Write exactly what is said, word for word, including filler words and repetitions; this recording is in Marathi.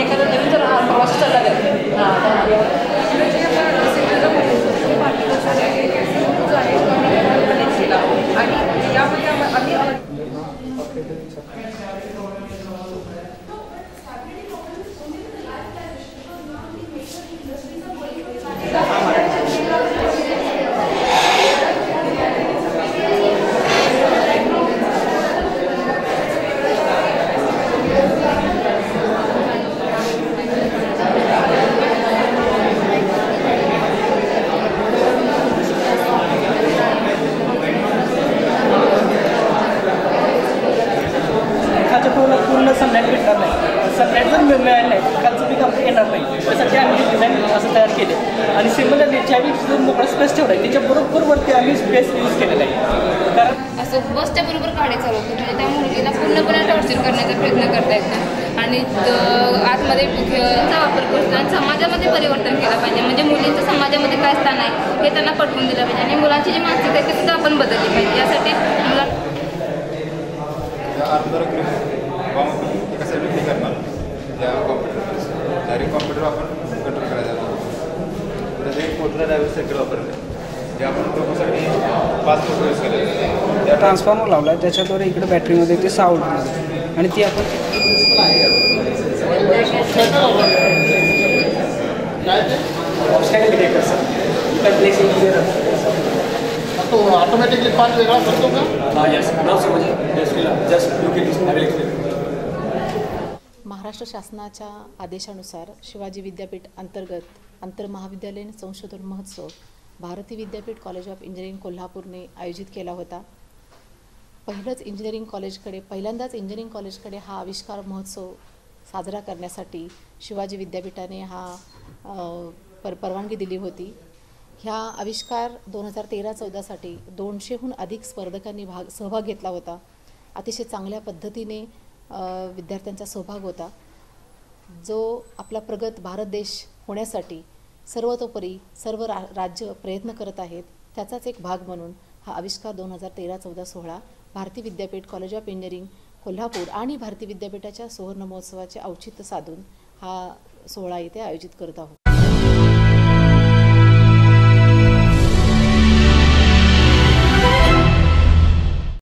एखादा नवीन जर प्रवास चालला गेला आणि यामध्ये आम्ही पूर्ण सनलाईट भेटणार नाही. सनलाईट जर मिळालं नाही खालचं पीक आपलं येणार नाही. त्यासाठी आम्ही डिझाईन असं तयार केले आणि सिमिलरली ज्यावेळी जो मोकळा स्पेस ठेवला आहे त्याच्या बरोबरवरती आम्ही स्पेस यूज केलेला आहे. कारण असं बसच्या बरोबर गाडी चालवतो म्हणजे त्या मुलगीला पूर्णपणे टॉर्चर करण्याचा प्रयत्न करतायत आणि आतमध्ये खेळाचा वापर करतो आणि समाजामध्ये परिवर्तन केलं पाहिजे. म्हणजे मुलींचं समाजामध्ये काय स्थान आहे हे त्यांना पटवून दिलं पाहिजे आणि मुलांची जी मानसिकता आहे ती सुद्धा आपण बदलली पाहिजे. यासाठी मुला कशासाठी करणार त्या कॉम्प्युटर डायरेक्ट कॉम्प्युटर आपण कंट्रोल करायचा त्याचं एक मोटर ड्रायव्हर सायकल वापरलं जे आपण प्रोपोसाठी पाच मोटर यूज केले. त्या ट्रान्सफॉर्मर लावला आहे त्याच्याद्वारे इकडे बॅटरीमध्ये ते सहा उडणार आणि ती आपण तो ऑटोमॅटिकली पाच वेगळा करतो का? महाराष्ट्र शासनाच्या आदेशानुसार शिवाजी विद्यापीठ अंतर्गत आंतरमहाविद्यालयीन संशोधन महोत्सव Bharati Vidyapeeth college of engineering कोल्हापूरने आयोजित केला होता. पहिलंच इंजिनिअरिंग कॉलेजकडे पहिल्यांदाच इंजिनिअरिंग कॉलेजकडे हा आविष्कार महोत्सव साजरा करण्यासाठी शिवाजी विद्यापीठाने हा पर परवानगी दिली होती. ह्या आविष्कार दोन हजार तेरा चौदासाठी दोनशेहून अधिक स्पर्धकांनी भाग सहभाग घेतला होता. अतिशय चांगल्या पद्धतीने विद्यार्थ्यांचा सहभाग होता. जो आपला प्रगत भारत देश होण्यासाठी सर्वतोपरी सर्व रा राज्य प्रयत्न करत आहेत त्याचाच एक भाग म्हणून हा आविष्कार दोन हजार तेरा चौदा सोहळा Bharati Vidyapeeth college of engineering Kolhapur आणि भारती विद्यापीठाच्या सुवर्ण महोत्सवाचे औचित्य साधून हा सोहळा इथे आयोजित करत आहोत.